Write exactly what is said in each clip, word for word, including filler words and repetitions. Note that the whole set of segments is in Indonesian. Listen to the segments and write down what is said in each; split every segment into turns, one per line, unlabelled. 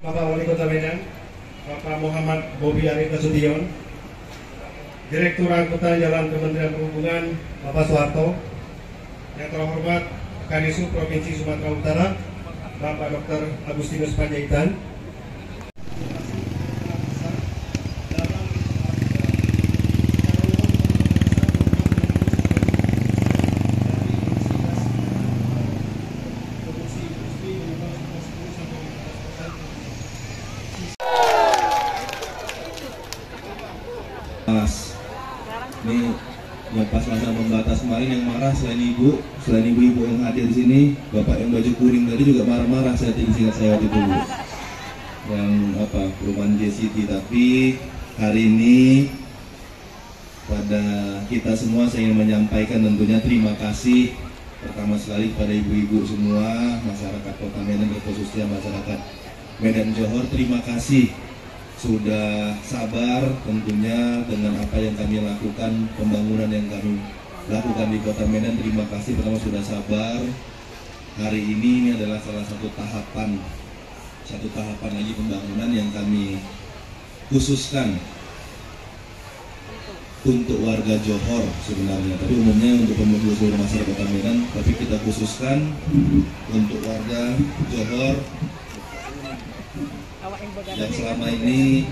Bapak Wali Kota Medan, Bapak Muhammad Bobi Arif Nasution, Direktur Angkutan Jalan Kementerian Perhubungan, Bapak Soeharto, yang terhormat Kadisub Provinsi Sumatera Utara, Bapak Doktor Agustinus Panjaitan,
Mas, ini yang pas masa pembatas kemarin yang marah selain ibu, selain ibu-ibu yang hadir di sini, bapak yang baju kuning tadi juga marah-marah saya tinggal saya waktu itu, yang apa perumahan J C T. Tapi hari ini pada kita semua saya ingin menyampaikan tentunya terima kasih pertama sekali kepada ibu-ibu semua, masyarakat Kota Medan, khususnya masyarakat Medan Johor. Terima kasih sudah sabar tentunya dengan apa yang kami lakukan, pembangunan yang kami lakukan di Kota Medan. Terima kasih pertama sudah sabar. Hari ini ini adalah salah satu tahapan, satu tahapan lagi pembangunan yang kami khususkan untuk warga Johor sebenarnya, tapi umumnya untuk penduduk seluruh masyarakat Kota Medan, tapi kita khususkan untuk warga Johor yang selama ini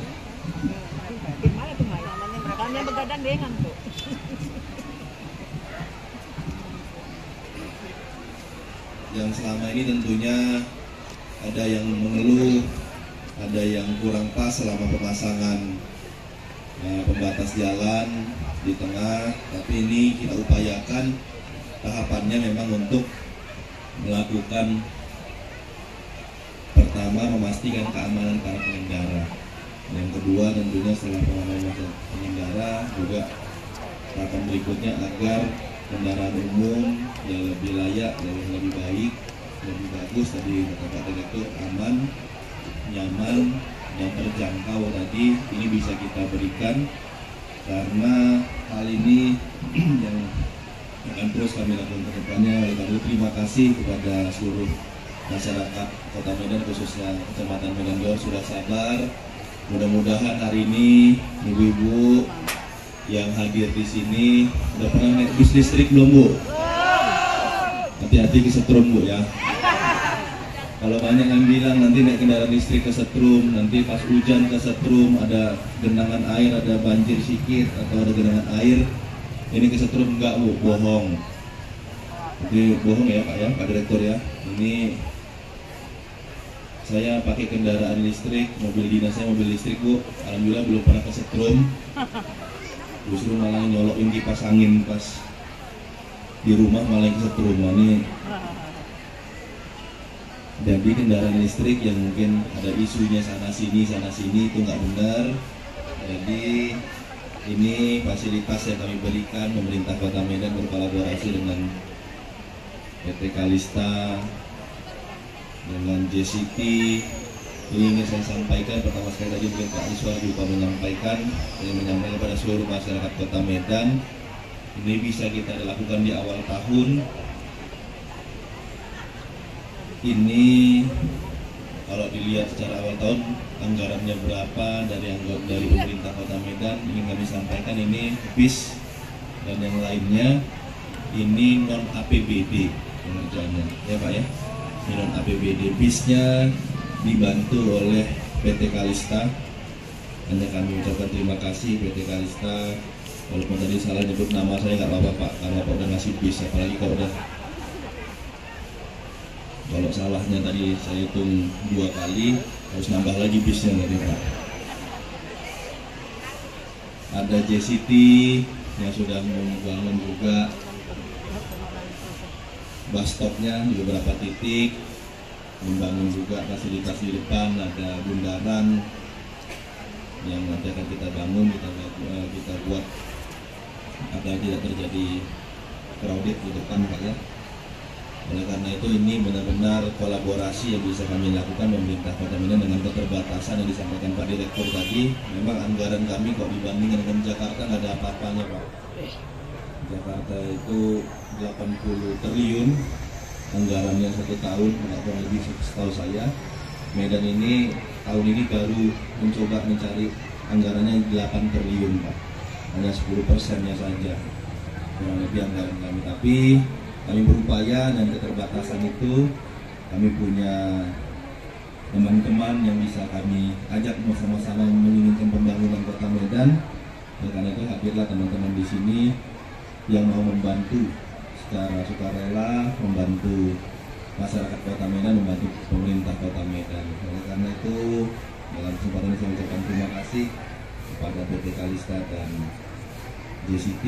yang selama ini tentunya ada yang mengeluh, ada yang kurang pas selama pemasangan eh, pembatas jalan di tengah, tapi ini kita upayakan tahapannya memang untuk melakukan pertama memastikan keamanan para pengendara, yang kedua tentunya setelah pengamanan pengendara juga tahapan berikutnya agar kendaraan umum yang lebih layak, lebih lebih baik, lebih bagus tadi kata Pak Direktur, aman, nyaman, yang terjangkau tadi ini bisa kita berikan, karena hal ini yang akan terus kami lakukan ke depannya. Oleh karena itu terima kasih kepada seluruh masyarakat Kota Medan, khususnya Kecamatan Medan Johor sudah sabar. Mudah-mudahan hari ini ibu-ibu yang hadir di sini udah pernah naik bis listrik belum, Bu? Hati-hati kesetrum, Bu, ya. Kalau banyak yang bilang nanti naik kendaraan listrik kesetrum, nanti pas hujan kesetrum, ada genangan air, ada banjir sikit atau ada genangan air, ini kesetrum. Enggak, Bu, bohong. Jadi bohong ya Pak ya, Pak Direktur ya. Ini saya pakai kendaraan listrik, mobil dinas saya mobil listrik, Bu. Alhamdulillah belum pernah kesetrum. Justru malah nyolokin kipas angin pas di rumah malah kesetrum. Nah, ini jadi kendaraan listrik yang mungkin ada isunya sana sini sana sini itu nggak benar. Jadi ini fasilitas yang kami berikan, pemerintah Kota Medan berkolaborasi dengan P T Kalista, dengan J C T. Ini ingin saya sampaikan pertama sekali tadi mungkin Pak Iswar juga menyampaikan, saya menyampaikan kepada seluruh masyarakat Kota Medan, ini bisa kita lakukan di awal tahun. Ini kalau dilihat secara awal tahun anggarannya berapa dari anggota dari pemerintah Kota Medan, ingin kami sampaikan ini bis dan yang lainnya ini non A P B D pengerjaannya ya Pak ya. Ini non A P B D, bisnya dibantu oleh P T Kalista. Hanya kami ucapkan terima kasih P T Kalista. Walaupun tadi salah nyebut nama saya nggak apa-apa Pak, karena Pak udah ngasih bis, apalagi kalau udah kalau salahnya tadi saya hitung dua kali harus nambah lagi bisnya tadi Pak. Ada J C T yang sudah membangun juga bus stopnya di beberapa titik, membangun juga fasilitas di depan, ada bundaran yang nanti akan kita bangun, kita kita buat agar tidak terjadi crowded di depan Pak ya. Oleh karena itu ini benar-benar kolaborasi yang bisa kami lakukan pemerintah Kota Medan dengan keterbatasan yang disampaikan Pak Direktur tadi. Memang anggaran kami kok dibandingkan dengan Jakarta nggak ada apa-apanya Pak. Jakarta itu delapan puluh triliun anggarannya satu tahun, nggak kurang lebih setahu saya. Medan ini tahun ini baru mencoba mencari anggarannya delapan triliun Pak, hanya sepuluh persennya saja kurang lebih anggaran kami. Tapi kami berupaya, dan keterbatasan itu kami punya teman-teman yang bisa kami ajak bersama-sama menginginkan pembangunan Kota Medan. Oleh karena itu hadirlah teman-teman di sini yang mau membantu secara sukarela, membantu masyarakat Kota Medan, membantu pemerintah Kota Medan. Oleh karena itu dalam kesempatan ini saya ucapkan terima kasih kepada P T Kalista dan J C T.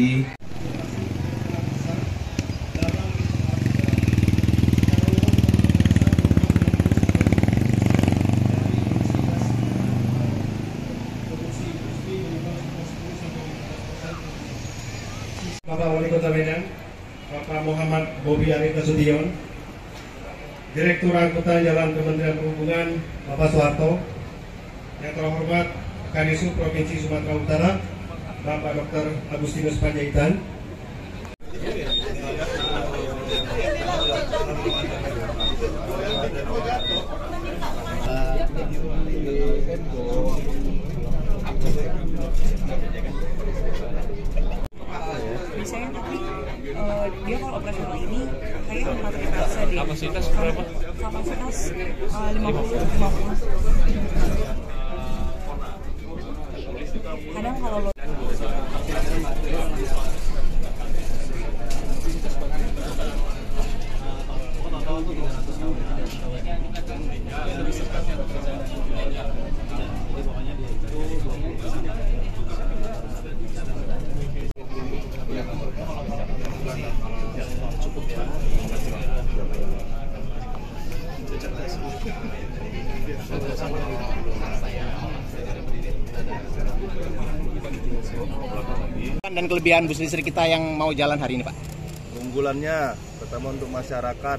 Bapak Wali Kota Medan, Bapak Muhammad Bobi Ari Nasution, Direktur Angkutan Jalan Kementerian Perhubungan, Bapak Soeharto, yang terhormat Kadisub Provinsi Sumatera Utara, Bapak Dokter Agustinus Panjaitan,
biasanya tapi uh, dia kalau operasional ini kayak empat persen deh.
Kapasitas berapa?
Kapasitas uh, lima puluh lima puluh. Kadang kalau lo
dan kelebihan bus listrik kita yang mau jalan hari ini, Pak?
Keunggulannya pertama untuk masyarakat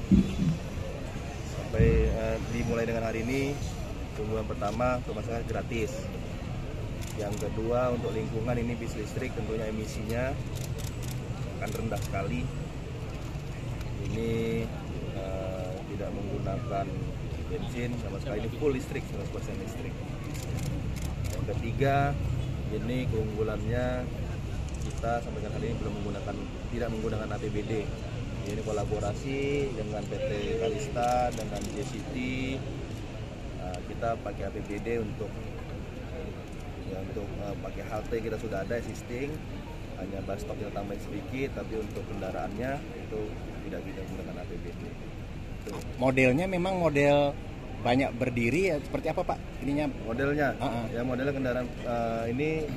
sampai eh, dimulai dengan hari ini, keunggulan pertama untuk masyarakat gratis. Yang kedua untuk lingkungan, ini bis listrik tentunya emisinya akan rendah sekali. Ini eh, tidak menggunakan bensin sama sekali, ini full listrik, seratus persen listrik. Yang ketiga, ini keunggulannya kita sampai dengan hari ini belum menggunakan, tidak menggunakan A P B D. Ini kolaborasi dengan P T Kalista, dengan J C T. Nah, kita pakai A P B D untuk ya, untuk uh, pakai halte kita sudah ada existing, hanya bus stop kita tambahin sedikit, tapi untuk kendaraannya itu tidak kita menggunakan A P B D. Tuh.
Modelnya memang model banyak berdiri ya, seperti apa Pak? Ininya
Modelnya,
uh-uh.
ya modelnya kendaraan uh, ini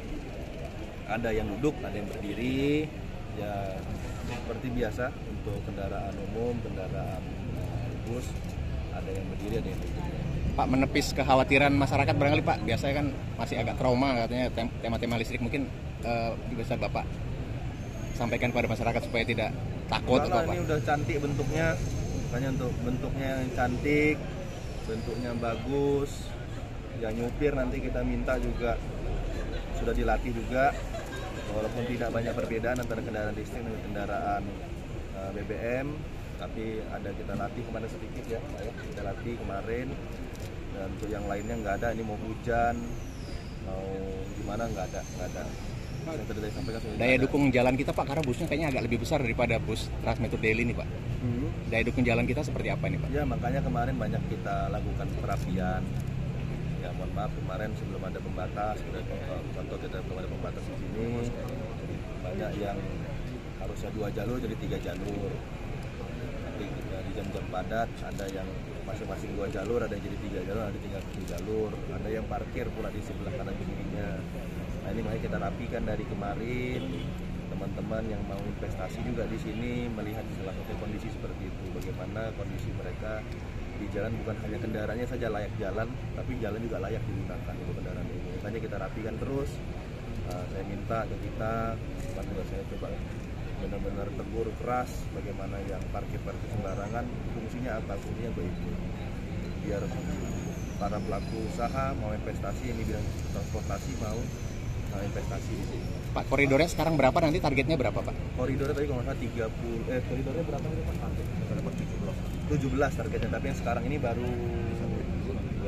ada yang duduk, ada yang berdiri, ya seperti biasa untuk kendaraan umum, kendaraan uh, bus, ada yang berdiri, ada yang duduk.
Pak, menepis kekhawatiran masyarakat barangkali Pak, biasanya kan masih agak trauma katanya tema-tema listrik, mungkin uh, bisa Bapak sampaikan kepada masyarakat supaya tidak takut atau apa?
Ini udah cantik bentuknya, makanya untuk bentuknya yang cantik, bentuknya bagus, ya nyupir nanti kita minta juga sudah dilatih juga, walaupun tidak banyak perbedaan antara kendaraan listrik dan kendaraan uh, B B M, tapi ada kita latih kemana sedikit ya, ya kita latih kemarin. Dan untuk yang lainnya nggak ada, ini mau hujan, mau gimana nggak ada, nggak ada. Yang tadi saya sampaikan,
daya dukung jalan kita Pak, karena busnya kayaknya agak lebih besar daripada bus Transmetro Daily nih Pak. Hmm. Daya dukung jalan kita seperti apa nih Pak?
Ya makanya kemarin banyak kita lakukan perapian. Ya mohon maaf kemarin sebelum ada pembatas, contoh kita belum ada pembatas di sini, banyak yang harusnya dua jalur jadi tiga jalur. Nanti di jam-jam padat ada yang masing-masing dua jalur, ada yang jadi tiga jalur, ada tinggal satu jalur, ada yang parkir pula di sebelah kanan kirinya. Nah ini makanya kita rapikan dari kemarin, teman-teman yang mau investasi juga di sini melihat salah satu kondisi seperti itu, bagaimana kondisi mereka di jalan, bukan hanya kendaraannya saja layak jalan, tapi jalan juga layak digunakan untuk kendaraan ini. Makanya kita rapikan terus. Uh, saya minta ke kita, kan juga saya coba benar-benar tegur keras bagaimana yang parkir-parkir sembarangan, fungsinya apa? Fungsinya baik, biar para pelaku usaha mau investasi yang di bidang transportasi mau uh, investasi di sini.
Pak, koridornya sekarang berapa, nanti targetnya berapa Pak?
Koridornya tadi kalau nggak salah tiga puluh, eh koridornya berapa nih Pak? tujuh belas targetnya, tapi yang sekarang ini baru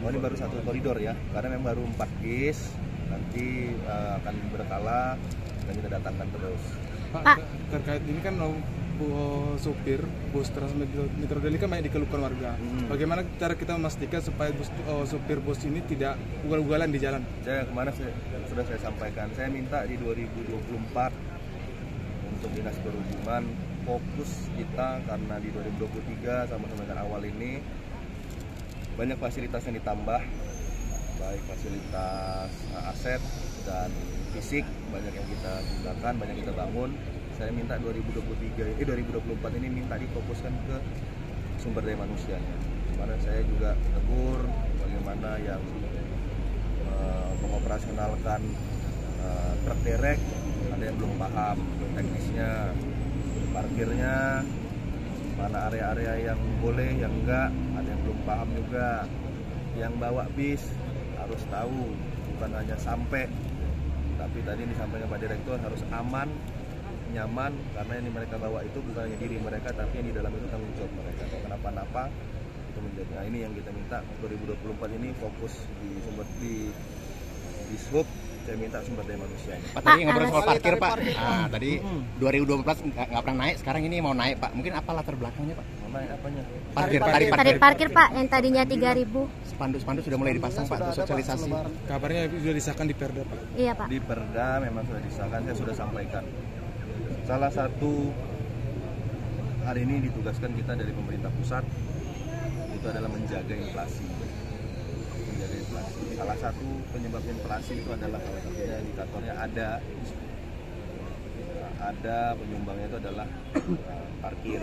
Oh ini baru satu koridor ya, karena memang baru empat bis, nanti uh, akan berkala dan kita datangkan terus.
Pak, Pak. terkait ini kan uh, supir bus Transmetro Daily kan banyak dikeluhkan warga. Hmm. Bagaimana cara kita memastikan supaya bus, uh, supir bus ini tidak ugal-ugalan di jalan? Saya kemarin saya, sudah saya sampaikan, saya minta di dua ribu dua puluh empat untuk Dinas Perhubungan fokus kita, karena di dua ribu dua puluh tiga sama-sama dengan awal ini banyak fasilitas yang ditambah, baik fasilitas uh, aset dan fisik banyak yang kita gunakan, banyak yang kita bangun. Saya minta dua ribu dua puluh tiga eh dua ribu dua puluh empat ini minta difokuskan ke sumber daya manusianya. Karena saya juga tegur bagaimana yang uh, mengoperasionalkan uh, truk derek, ada yang belum paham teknisnya, parkirnya, mana area-area yang boleh, yang enggak, ada yang belum paham juga. Yang bawa bis harus tahu, bukan hanya sampai, tapi tadi disampaikan Pak Direktur harus aman, nyaman, karena yang mereka bawa itu bukan hanya diri mereka, tapi yang di dalam itu tanggung jawab mereka. Kalau kenapa-napa itu menjadi. Nah ini yang kita minta dua ribu dua puluh empat ini fokus di sumber di di sub. Saya minta sumber daya manusia.
Pak, tadi ngobrol soal parkir Pak. Ah, tadi dua ribu dua belas nggak nggak pernah naik, sekarang ini mau naik Pak. Mungkin apa latar belakangnya Pak?
Mau naik apanya?
Parkir,
tarif parkir, parkir Pak, yang tadinya tiga ribu.
Spanduk-spanduk sudah mulai dipasang Pak untuk sosialisasi.
Kabarnya sudah disahkan di Perda Pak.
Iya Pak.
Di Perda memang sudah disahkan, saya sudah sampaikan. Salah satu hari ini ditugaskan kita dari pemerintah pusat itu adalah menjaga inflasi. Menjaga inflasi. Salah satu penyebab inflasi itu adalah salah satunya indikatornya ada ada penyumbangnya itu adalah uh, parkir,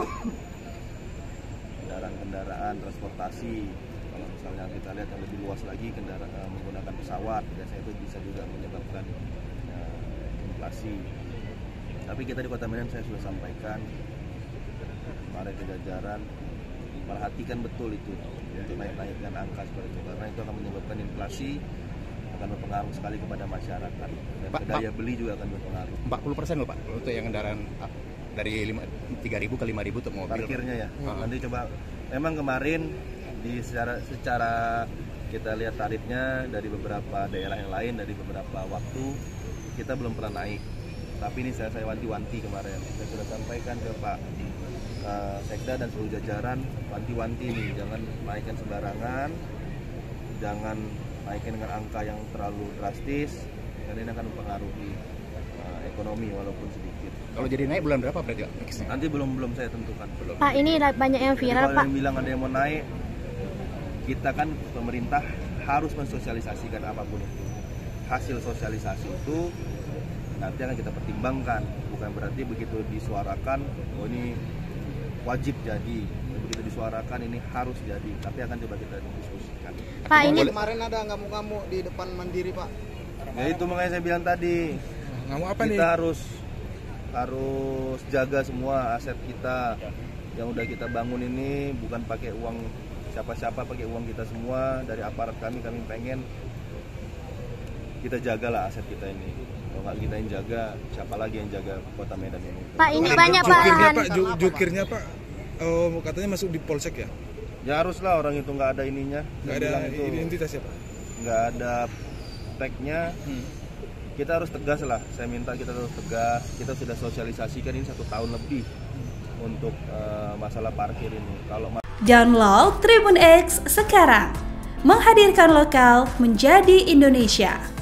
kendaraan-kendaraan transportasi. Kalau misalnya kita lihat yang lebih luas lagi, kendaraan uh, menggunakan pesawat, biasanya itu bisa juga menyebabkan uh, inflasi. Tapi kita di Kota Medan saya sudah sampaikan, mari ke jajaran perhatikan betul itu untuk naik-naikkan angka seperti itu, karena itu akan menyebabkan inflasi, akan berpengaruh sekali kepada masyarakat, dan Pak, daya beli juga akan berpengaruh.
empat puluh persen loh Pak untuk yang kendaraan dari tiga ribu ke lima ribu untuk mobil.
Parkirnya ya.
Hmm.
Nanti coba, memang kemarin di secara secara kita lihat tarifnya dari beberapa daerah yang lain, dari beberapa waktu kita belum pernah naik. Tapi ini saya saya wanti-wanti kemarin, saya sudah sampaikan ke Pak uh, Sekda dan seluruh jajaran, wanti-wanti nih, jangan naikkan sembarangan, jangan naikkan dengan angka yang terlalu drastis, dan ini akan mempengaruhi uh, ekonomi walaupun sedikit.
Kalau jadi naik bulan berapa berarti Pak?
Nanti belum belum saya tentukan. Belum.
Pak, ini banyak yang viral
Pak. Kalau yang bilang ada yang mau naik, kita kan pemerintah harus mensosialisasikan apapun itu. Hasil sosialisasi itu nanti akan kita pertimbangkan, bukan berarti begitu disuarakan oh ini wajib jadi, begitu disuarakan ini harus jadi, tapi akan coba kita diskusikan.
Pak, ini
kemarin ada ngamuk-ngamuk di depan Mandiri Pak.
Ya itu makanya saya bilang tadi,
ngamuk apa
kita
nih?
harus harus jaga semua aset kita yang udah kita bangun ini, bukan pakai uang siapa-siapa, pakai uang kita semua dari aparat kami. Kami pengen kita jagalah aset kita ini. Kalau nggak kita yang jaga, siapa lagi yang jaga Kota Medan ini?
Pak, ini
Pak,
banyak
jukirnya
bahan.
Pak, ju- jukirnya Pak, oh, katanya masuk di polsek ya?
Ya haruslah, orang itu nggak ada ininya,
Nggak ada
itu
identitasnya Pak?
nggak ada tagnya. Hmm. Kita harus tegas lah. Saya minta kita harus tegas. Kita sudah sosialisasikan ini satu tahun lebih untuk uh, masalah parkir ini. Kalau
download Tribun X sekarang, menghadirkan lokal menjadi Indonesia.